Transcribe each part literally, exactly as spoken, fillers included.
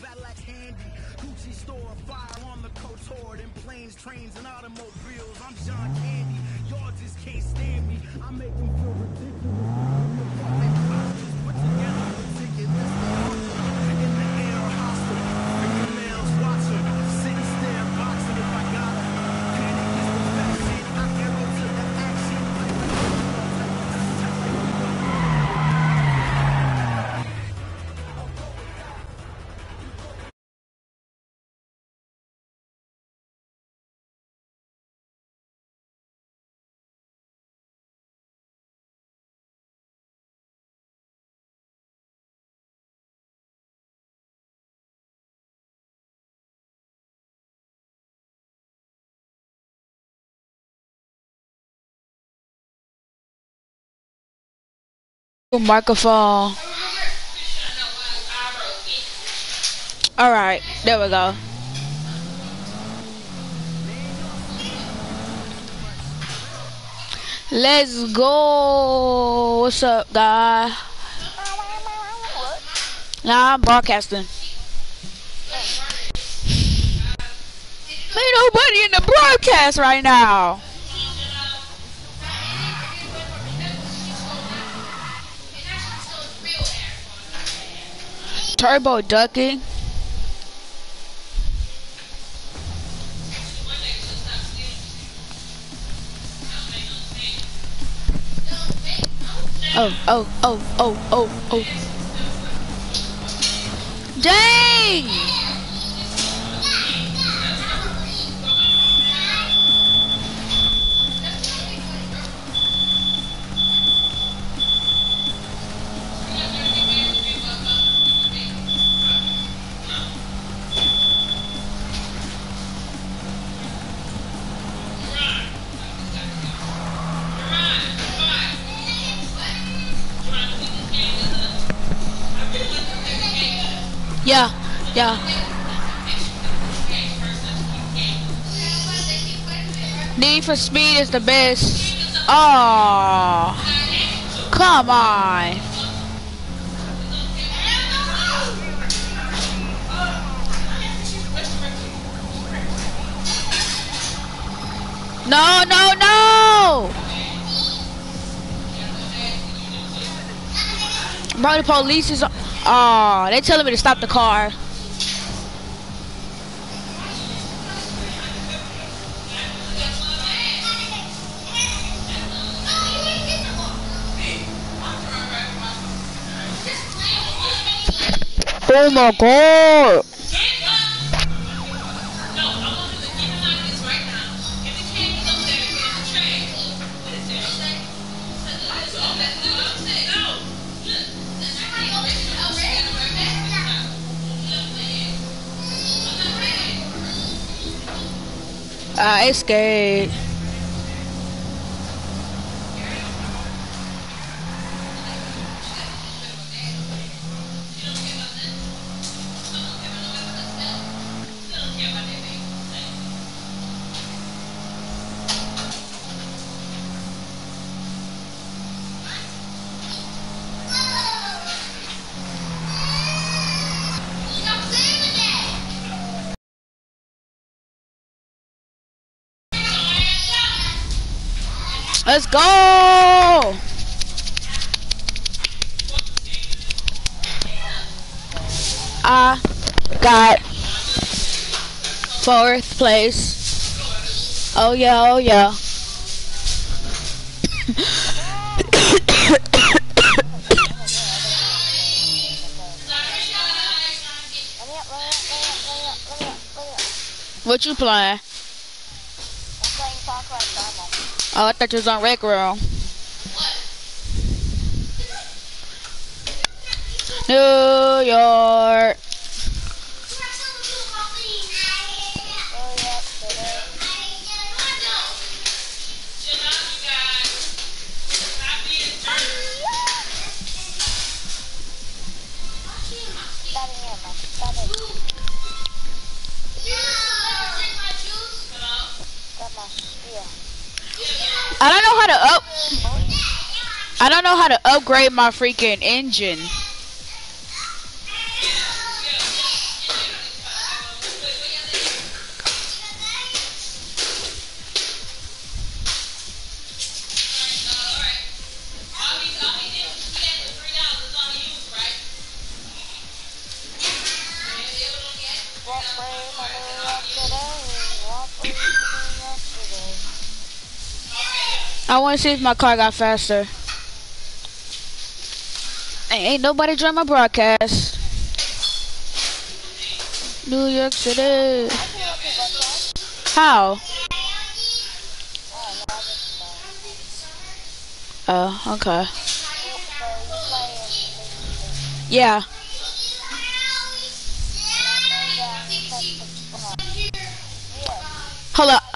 Cadillac handy. Gucci store, fire on the Cotord. In planes, trains, and automobiles. I'm John Candy. Y'all just can't stand me. I make them feel ridiculous. Put together ridiculous. In the air, hostile. Fingernails, watch them. Sit and stare, boxing if I got them. Panic is perfection. I arrow to the action. Microphone. All right, there we go. Let's go. What's up, guy? Nah, I'm broadcasting. Ain't nobody in the broadcast right now. Turbo ducking. Oh, oh, oh, oh, oh, oh. Dang! Yeah, yeah. Need for Speed is the best. Oh, come on. No, no, no. Bro, the police is... Oh, they telling me to stop the car. Oh my God. I scared. Let's go! I got fourth place. Oh yeah, oh yeah. What you playing? Oh, I thought you was on Rec Room. New York. I don't know how to up. I don't know how to upgrade my freaking engine. I want to see if my car got faster. Hey, ain't nobody join my broadcast. New York City. How? Oh, okay. Yeah. Hold up.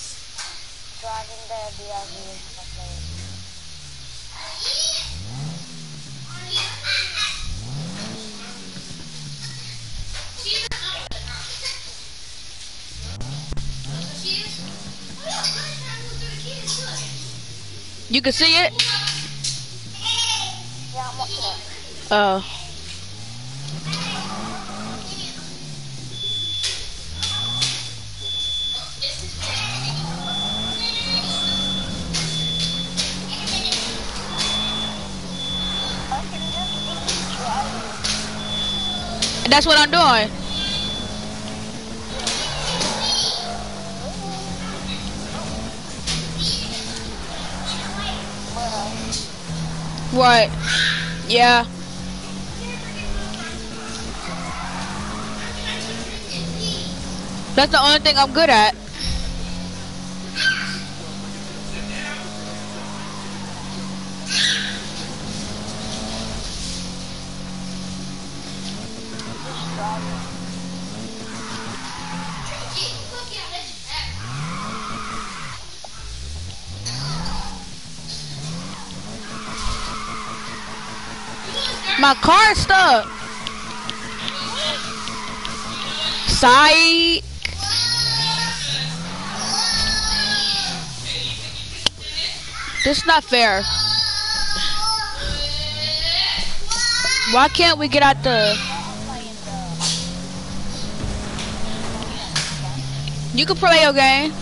You can see it? Yeah, I'm watching it. Oh. That's what I'm doing. What? Yeah. That's the only thing I'm good at. My car's stuck. Psych. This is not fair. Why can't we get out the... You can play your game.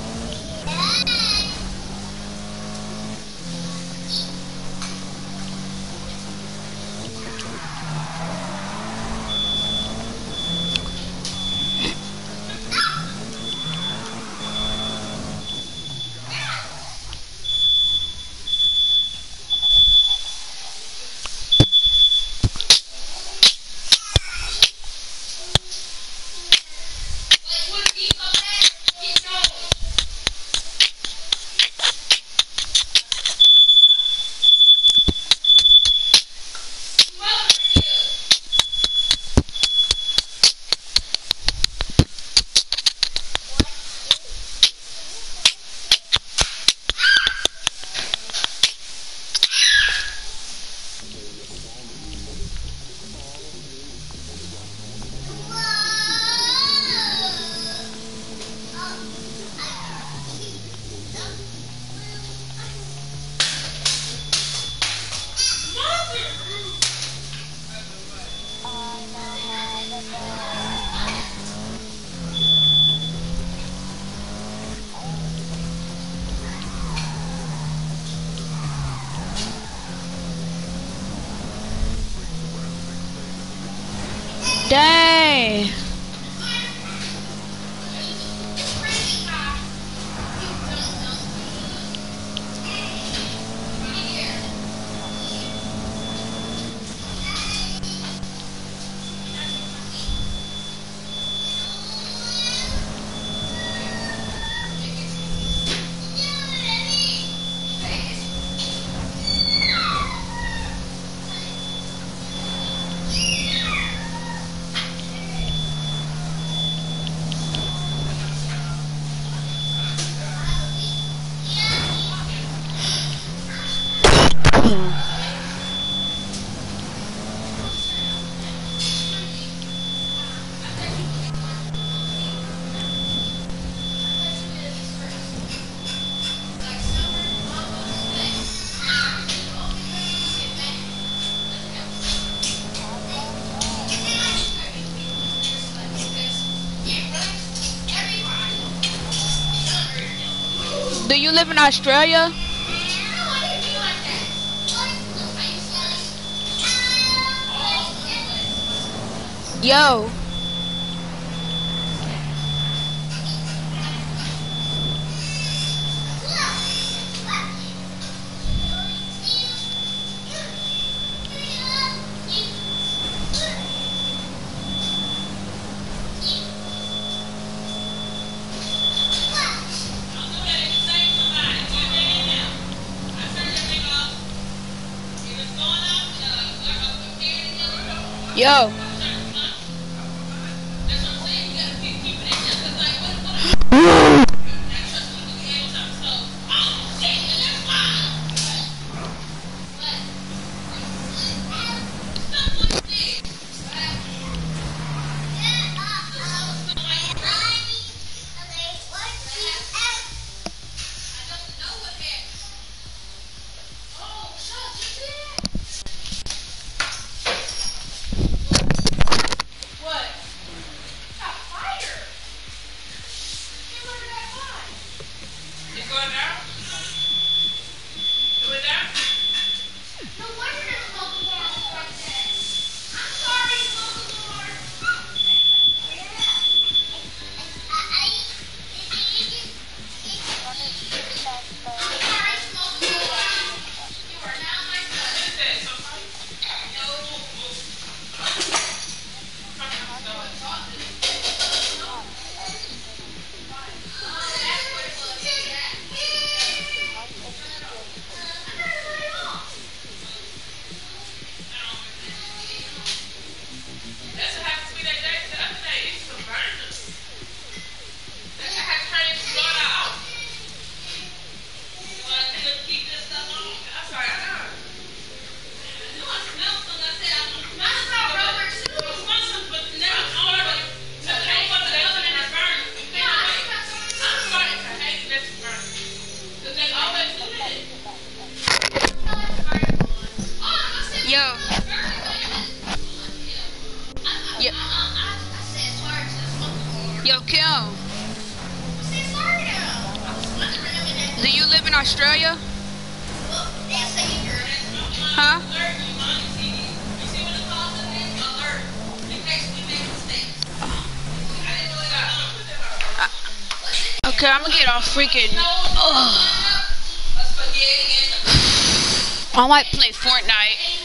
Dang. Do you live in Australia? Yo. Yo. Yo. Yo. Yo, Kim. Do you live in Australia? Huh? Uh, okay, I'm gonna get off freaking. Ugh. I might play Fortnite.